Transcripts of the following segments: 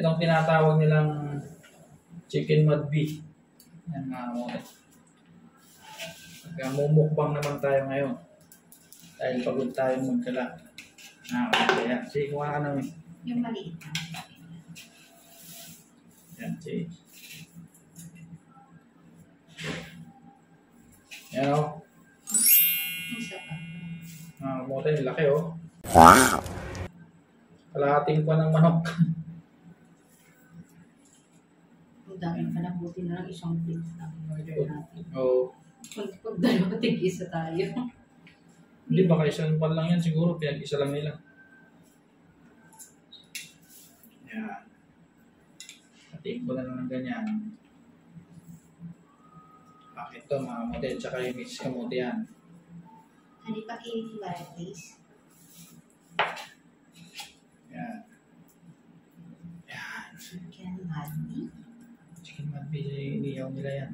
Itong tinatawag nilang chicken madbi. Yan mga kamote. Mumukbang naman tayo ngayon. Dahil pagod tayong magkala. Kaya, sige, kuha ka namin. Yung maliit. Yan, sige. Yan o. Isa pa. Kamote, laki o. Wow! Kalahating pa ng manok. Ang dami pa na, buti na lang isang plate na order natin. Oo. Pag dalawa, tig-isa tayo. Hindi, baka isang pan lang yan siguro. Pinag-isa lang nila. Yan. Hatiin ko na lang ng ganyan. Bakit to mga kamote? Tsaka yung mix kamote yan. Hani pa i-hiwalay, please. Yan. Yan. Chicken maddi. Chicken madbi, iniyaw nila yan.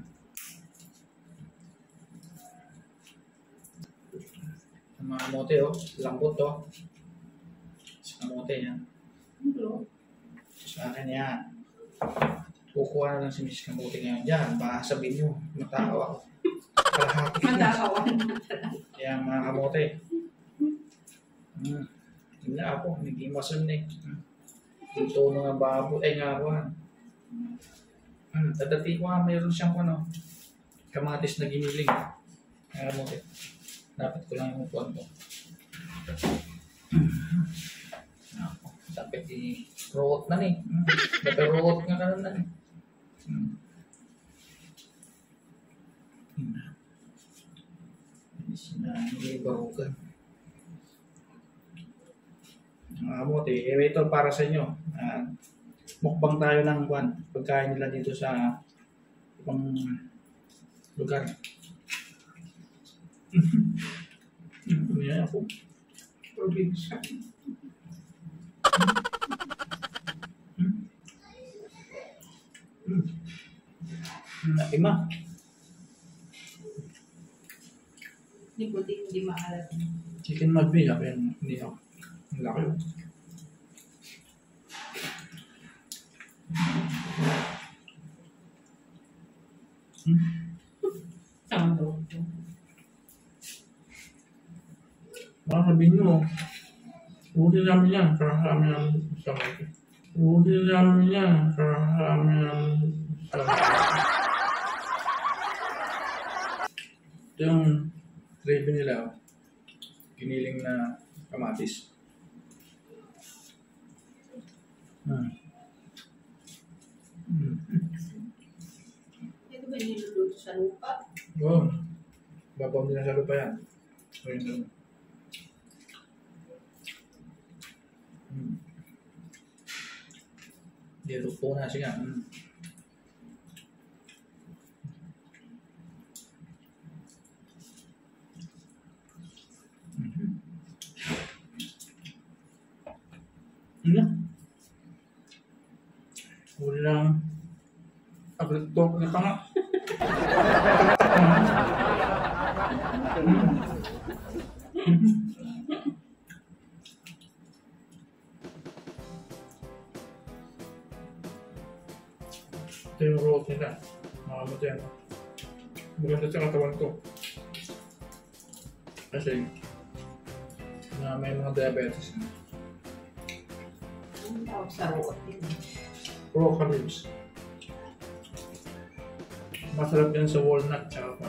Ang mga kamote oh. Lambot oh. Sa kamote yan. Hello. Sa akin yan. Kukuha na lang si Miss Kamote ngayon dyan. Baka sabihin nyo, matakaw ako. Kalahati. Matakawan. Kaya mga kamote. Hindi ako, hindi masun eh. Ito nga babo, nga ako. Tadati ko nga, mayroon siyang ano, kamatis na giniling. Mga kamote. Dapat ko lang yung upuan ko. Dapat i-root na eh. Dapat root nga ka na eh. Hindi barugan. Mga kamote, ito para sa inyo. Mukbang tayo ng pagkain nila dito sa ibang lugar. Yan ako. Probinsya. Ima. Hindi ko hindi maalat. Chicken madbi, hindi ako. Ang laki yun. Ang doon. Baka sabihin nyo, huli namin yan, karami ang isang ito. Huli namin yan, karami ang isang ito. Ito yung gravy nila, giniling na kamatis. Ito ba niluluto sa lupa? Oo. Babaw nila sa lupa yan. So yun doon. Dito po na siya. Huli lang. Pag-talk na pa nga. Ito yung root nila. Makamuti yan. Maganda sa katawan ko. Kasi may mga diabetes na. Ang tawag sa root din. Raw ribs. Masarap yan sa walnut tsaka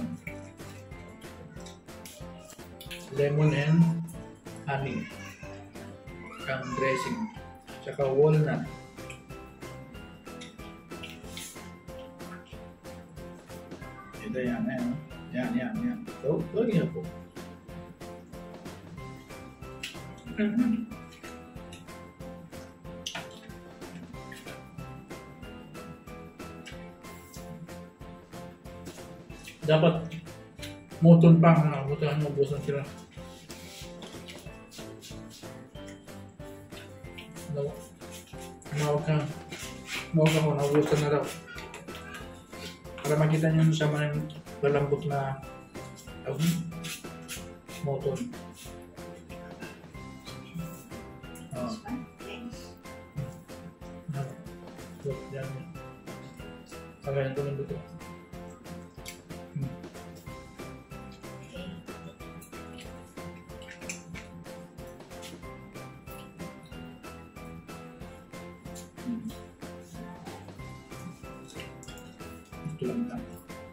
lemon and honey. Ang dressing. Tsaka walnut. Ito yan, yan. Yan. So, lagyan po. Dapat muton pa, butuhan mo, busan sila. Mawag ka ko, nabusan na daw. Para makita nyo sa mga lalambot na muton. Kagaya ko ng buto. Ito lang na.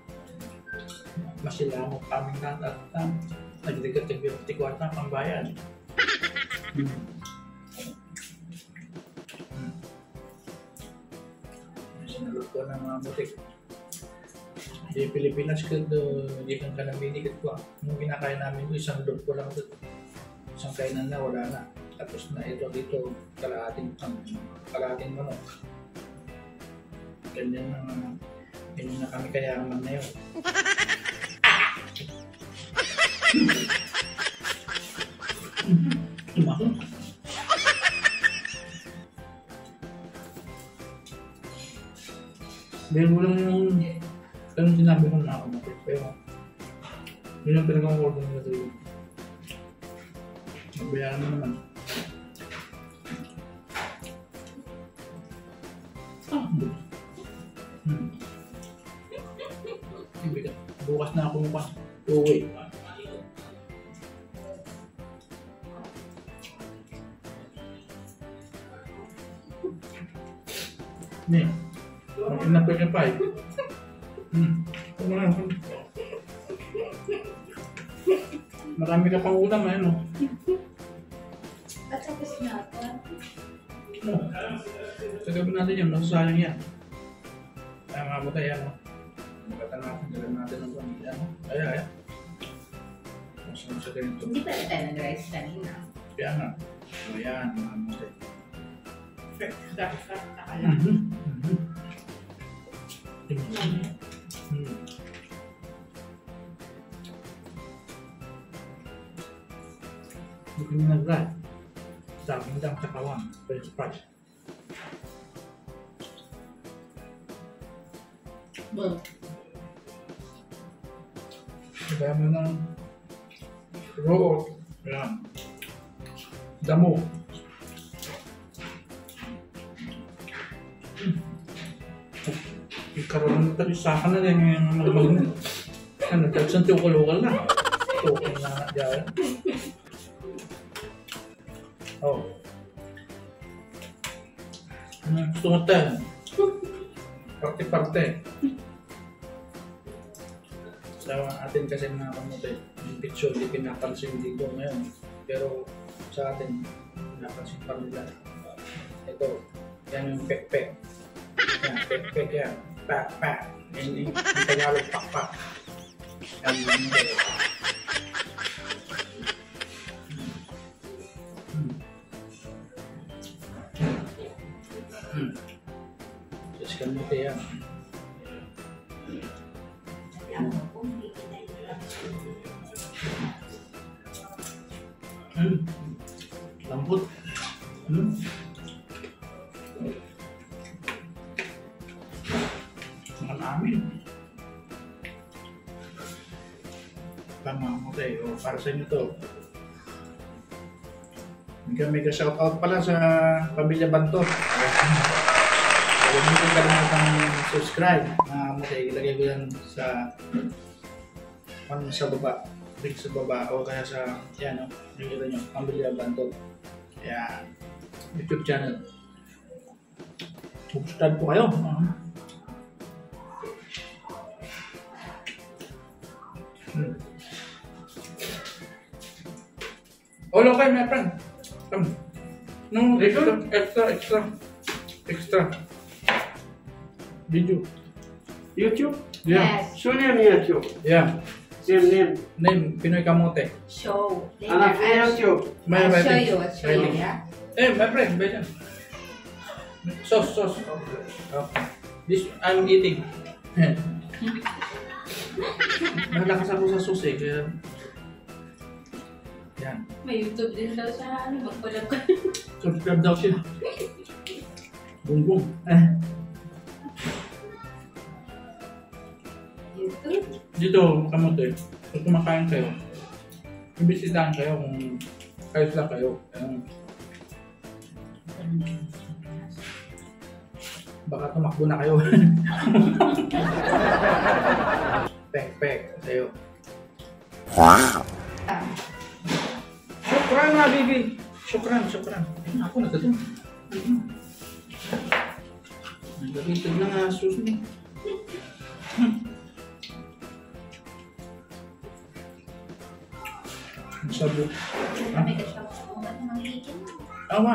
Masila mo kaming lahat at nagdigat ng 24 na pambayan. Sinalot ko ng mga butik. Di Pilipinas ko di kang kanamini ko. Nung kinakain namin ko, isang dog ko lang ito. Isang kainan na, wala na. Tapos na ito dito, kalahating manok. Ganyan na kami kayaman na yun. Tumako. Dahil mo lang yung ganun sinabi ko na ako natin. Pero yun ang talagang order nila dito. Magbayaran mo naman. Bukas na ako pa. Uwi. Nih, makin na pakai pa eh. Marami ka pang ulam eh, no? At tapos na ako. Sagabin natin yan, nasasayang yan. Kaya nga mo tayo, no? Magkatan natin, dalan natin ng pamilya, no? Kaya. Masama sa ganito. Hindi pa tayo nag-rice kanina. Kaya nga. Ayan, mga mo tayo. Start ka lang. Bukan nag-ride. Sa akin lang sa kawang. French fries. Kaya mo ng raw oat. Ayan. Damo. Ikaroon na tayo sa akin na rin yung magbag na. Ano, tagsan tukul-ukal na. Tukul na dyan. Oh. Ano gusto mo tayo? Parte-parte. Sa atin kasi mga kamote, yung picture hindi pinapansin dito ngayon. Pero sa atin, pinapansin pa nila. Ito, yan yung pek-pek. Yan, pek-pek yan. Pa-pa. Hindi Tagalog pak-pak. Yan yung Just kamote yan. Lambot. Makan amin. Tama mo tayo. Para sa inyo to. Mega shoutout pala sa Pamilya Bantot. Huwag mo kong kalimutang subscribe. Ilagay ko yan sa baba. Link sa baba o kaya sa yan o. Nakikita nyo. Pamilya Bantot. Yan. YouTube channel. Subscribe po kayo. All okay, my friend. No, extra. Video. YouTube? Yeah. Yes. Show name YouTube. Yeah. Same name. Name Pinoy Kamote. Show. Anak YouTube. My I'll show writing. you. I'll show you, yeah? My friend, Benjamin. Sauce. Okay. This I'm eating. Nalakas ako sa sauce eh, kaya yan. May YouTube din daw siya. Mag-collab ka. Subscribe daw siya. Bungbong. YouTube? Dito, kamote. Kung kumakain kayo, ibisitahan kayo kung kayo sila kayo. Baka tumakbo na kayo. Pek, sa'yo. Syukran na, baby. Syukran. Ayun, ako nagkatong. Nagkatong na nga, susunod. Ang sabo. May kasama ko ba ng ikin? Tama.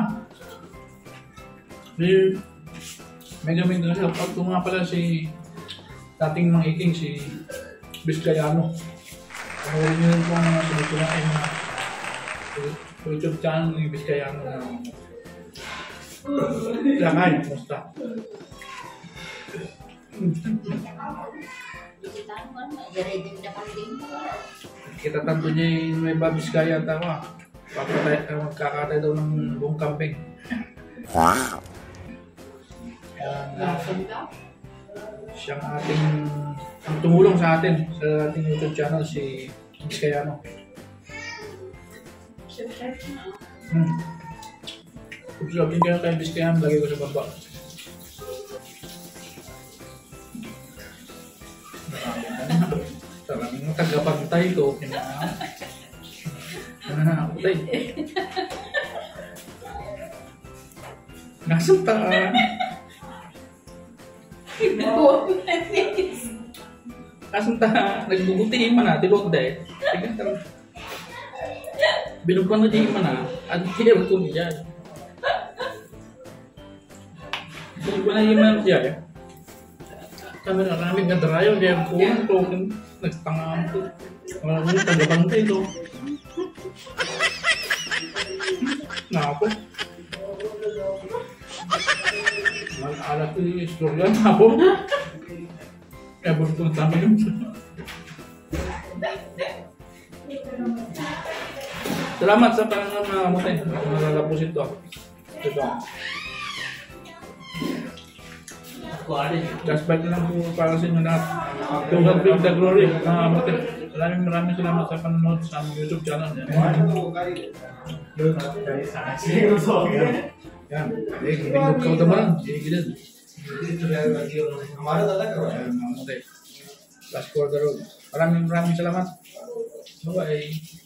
May gamitin na siya. Ito nga pala si dating mga iking, si Biskayano. Panoorin nyo rin po ang sinusulat ay mga YouTube channel ni Biskayano na lakay, musta. Bisitahan ko naman. Ready na kanding. Kita tanto niya yung may Biskaya at ako. Magkakatay daw ng buong camping. Lason ka? Siyang ang tumulong sa atin sa ating YouTube channel, si Biskayano. Subscribe din kayo kay Biskayano, lagay ko sa baba. Talagang tagapagtay ko. Putay. Nasunta ka. Nasunta ka. Nagbubutiin man na, tilot dahil. Binugpan na di man na, at kaya ko niya. Binugpan na di man siya. Kami na namin kadarayo, kaya ko nagtangaan ko. Wala mo yung tagapantay ito. Nako. Mag-alat ko yung istorya na ako. Kaya buto na tama yun. Salamat sa pananong na mutay. Nalalapos ito. Ito. Just back lang po para sa inyo lahat. To God be the glory. Maraming salamat sa panonood sa YouTube channel. Yan. Binug ka naman. Gilid. Last quarter road. Maraming salamat. Bye-bye.